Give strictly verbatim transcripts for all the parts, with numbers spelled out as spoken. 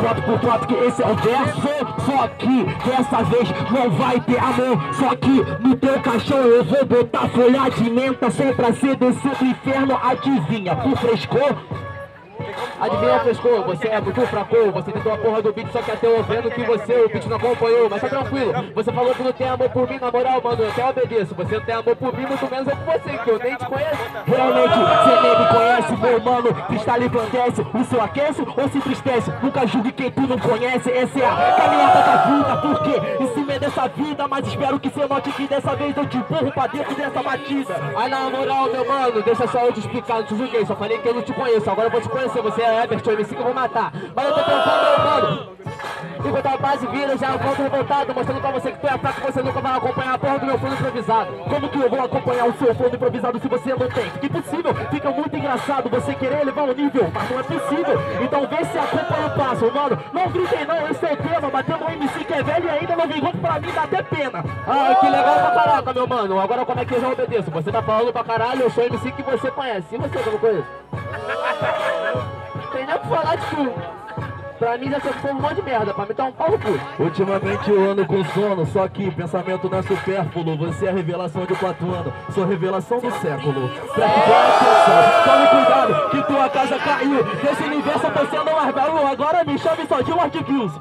voto por voto que esse é o verso. Só que dessa vez não vai ter amor. Só que no teu caixão eu vou botar folha de menta. Só pra ser descer do inferno, adivinha, por frescor. Adivinha, frescor, você é muito fraco. Você tentou a porra do beat, só que até eu vendo que você, o beat não acompanhou. Mas tá tranquilo, você falou que não tem amor por mim. Na moral, mano, eu até obedeço. Você não tem amor por mim, muito menos é por você, que eu nem te conheço. Realmente, você nem me conhece, meu mano. Cristal engrandece, o seu aquece ou se entristece. Nunca julgue quem tu não conhece. Essa é a caminhada da vida, porque em cima é dessa vida. Mas espero que você note que dessa vez eu te empurro pra dentro dessa batida. Aí na moral, meu mano, deixa só eu te explicar, não te julguei. Só falei que eu não te conheço, agora eu vou te conhecer. Você é Ebert, o M C que eu vou matar. Mas eu tô trampando, meu mano. Enquanto a base vira, já volto revoltado, mostrando pra você que tu é fraco, você nunca vai acompanhar a porra do meu fundo improvisado. Como que eu vou acompanhar o seu fundo improvisado se você não tem? Impossível, fica muito engraçado você querer elevar o nível, mas não é possível. Então vê se acompanha o passo, mano. Não gritem não, esse é o tema. Batendo um M C que é velho e ainda não vingou, pra mim dá até pena. Ah, que legal pra caraca, meu mano. Agora como é que eu já obedeço? Você tá falando pra caralho, eu sou o M C que você conhece. E você que eu não conheço? Tem nem o que falar de tu. Pra mim já foi um monte de merda, pra mim tá um pau no cu. Ultimamente eu ando com sono, só que pensamento não é supérfluo. Você é a revelação de quatro anos, sou a revelação do século. Preste atenção, tome cuidado que tua casa caiu. Desse universo você não largou, agora me chame só de Lord Kills.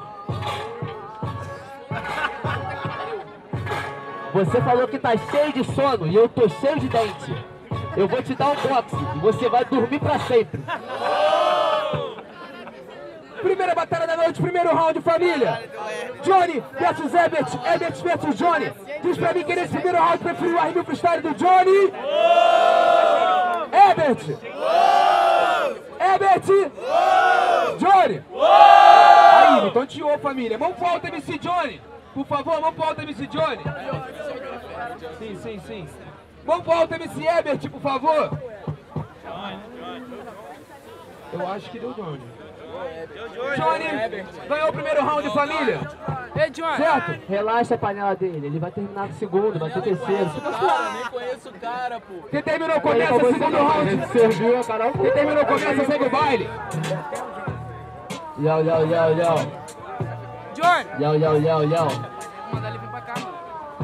Você falou que tá cheio de sono e eu tô cheio de dente. Eu vou te dar um boxe e você vai dormir pra sempre. Primeira batalha da noite, primeiro round, família. Johnny versus Ebert, Ebert versus Johnny. Diz pra mim que nesse primeiro round preferiu a rima freestyle do Johnny. Ebert. Ebert. Johnny. Aí, então te ouve, família. Mão pro alto, M C Johnny. Por favor, mão pro alto, M C Johnny. Sim, sim, sim. Mão pro alto, M C Ebert, por favor. Eu acho que deu Johnny. Johnny ganhou o primeiro round, família. Ei, Johnny. Certo? Relaxa a panela dele, ele vai terminar com o segundo, vai ter o terceiro. Cara, nem conheço o cara, pô. Quem terminou começa o segundo round. Serviu, Carol. Quem terminou começa segue o baile. Yo, yo, yo, yo. Johnny. Yo, yo, yo, yo. Vou mandar ele vir pra cá, mano.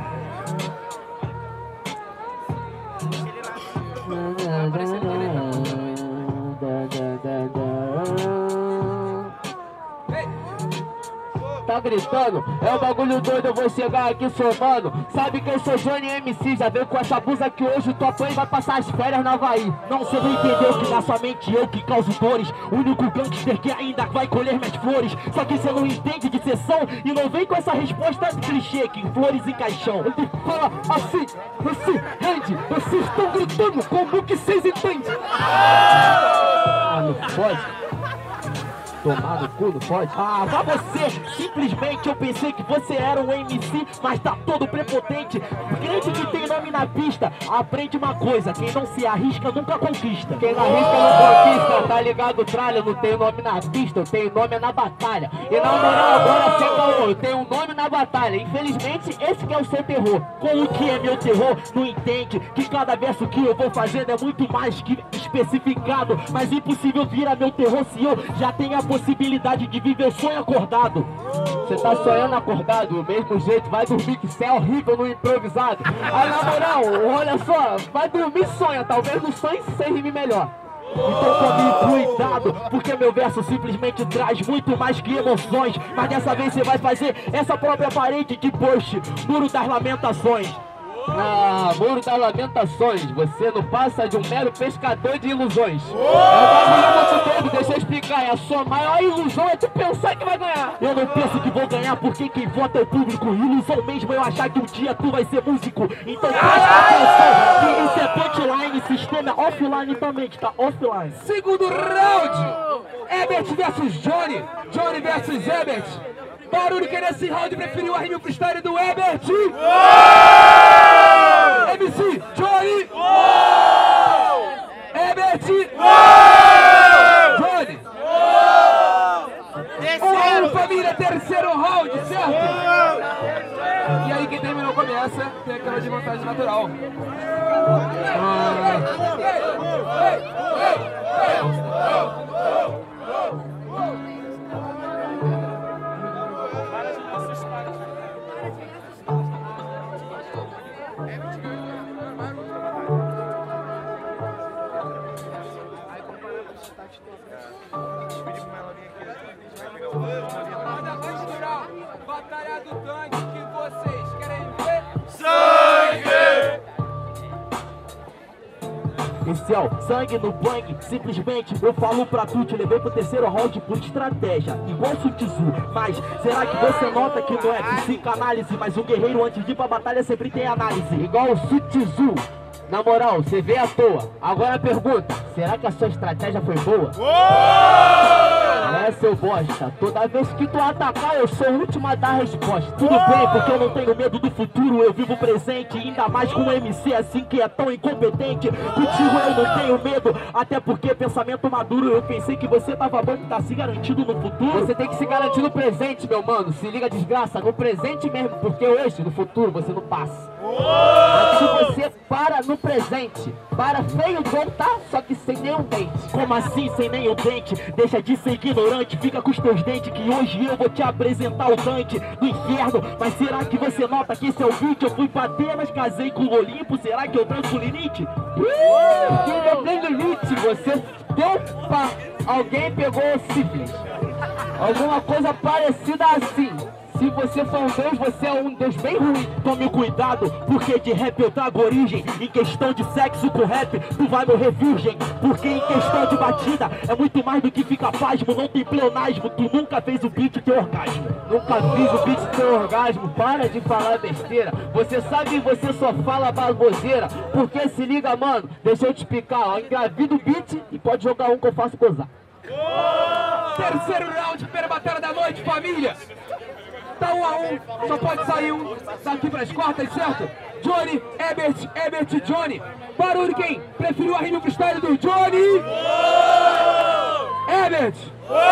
Tá gritando, é um bagulho doido, eu vou chegar aqui somando. Sabe que eu sou Johnny M C, já veio com essa blusa que hoje o tua mãe vai passar as férias na Havaí. Não, você não entendeu que na sua mente eu que causo dores. O único gangster que ainda vai colher minhas flores. Só que você não entende de sessão e não vem com essa resposta clichê que flores em caixão. Ele fala assim, assim, rende, vocês estão gritando, como que vocês entendem? Ah, não pode. Tomar no cu, não pode? Ah, vá você! Simplesmente eu pensei que você era um M C, mas tá todo prepotente. Crente que tem nome na pista, aprende uma coisa: quem não se arrisca nunca conquista. Quem não arrisca não conquista, tá ligado, tralha? Eu não tenho nome na pista, eu tenho nome na batalha. E na moral, agora sem caô, eu tenho um nome na batalha. Infelizmente, esse que é o seu terror. Com o que é meu terror, não entende que cada verso que eu vou fazendo é muito mais que especificado. Mas impossível virar meu terror se eu já tenho a possibilidade de viver o sonho acordado. Você tá sonhando acordado, do mesmo jeito, vai dormir que cê é horrível no improvisado. Aí na moral, olha só, vai dormir e sonha, talvez no sonho você rime melhor. Então tome cuidado, porque meu verso simplesmente traz muito mais que emoções. Mas dessa vez você vai fazer essa própria parede de post, Muro das Lamentações. Ah, Muro das Lamentações, você não passa de um mero pescador de ilusões. É o bagulho muito doido, deixa eu explicar. A sua maior ilusão é tu pensar que vai ganhar. Eu não penso que vou ganhar porque quem vota é o público. Ilusão mesmo eu achar que um dia tu vai ser músico. Então presta atenção, que isso é punchline, sistema offline também, que tá offline. Segundo round, Ebert versus Johnny. Johnny versus Ebert. Barulho que nesse round preferiu a rima freestyle do Ebert. M C Johnny. Ebert. Johnny. Um, família, terceiro round, certo? E aí quem terminou começa, tem aquela de vantagem natural. Ah. Michel, sangue no bang, simplesmente eu falo pra tu, te levei pro terceiro round por estratégia, igual Sutizu. Mas será que você nota que não é psicanálise, mas um guerreiro antes de ir pra batalha sempre tem análise, igual o Sutizu? Na moral, você vê à toa. Agora a pergunta, será que a sua estratégia foi boa? É, seu bosta, toda vez que tu atacar eu sou o último a dar a resposta. Tudo bem, porque eu não tenho medo do futuro, eu vivo o presente. Ainda mais com um M C assim que é tão incompetente. Contigo eu não tenho medo, até porque pensamento maduro. Eu pensei que você tava bom e tá se garantindo no futuro. Você tem que se garantir no presente, meu mano. Se liga, desgraça, no presente mesmo, porque hoje, no futuro, você não passa. Aqui você para no presente. Para feio bom, tá? Só que sem nenhum dente. Como assim sem nenhum dente? Deixa de ser ignorante, fica com os teus dentes, que hoje eu vou te apresentar o Dante do inferno. Mas será que você nota que esse é o beat? Eu fui bater, mas casei com o Olimpo. Será que eu transo limite? Que eu tenho limite. Você deu pra alguém, pegou sífilis, alguma coisa parecida assim. Se você for um Deus, você é um Deus bem ruim. Tome cuidado, porque de rap eu trago origem. Em questão de sexo com rap, tu vai morrer virgem. Porque em questão de batida, é muito mais do que fica pasmo. Não tem pleonasmo, tu nunca fez o beat ter orgasmo. Nunca fiz o beat ter orgasmo, para de falar besteira. Você sabe, você só fala baboseira. Porque se liga, mano, deixa eu te explicar, ó. Engravida o beat e pode jogar um que eu faço gozar. Terceiro round, primeira batalha da noite, família. Tá um a um, só pode sair um daqui pras quartas, certo? Johnny, Ebert, Ebert, Johnny. Barulho quem? Preferiu a rima freestyle do Johnny? Ebert!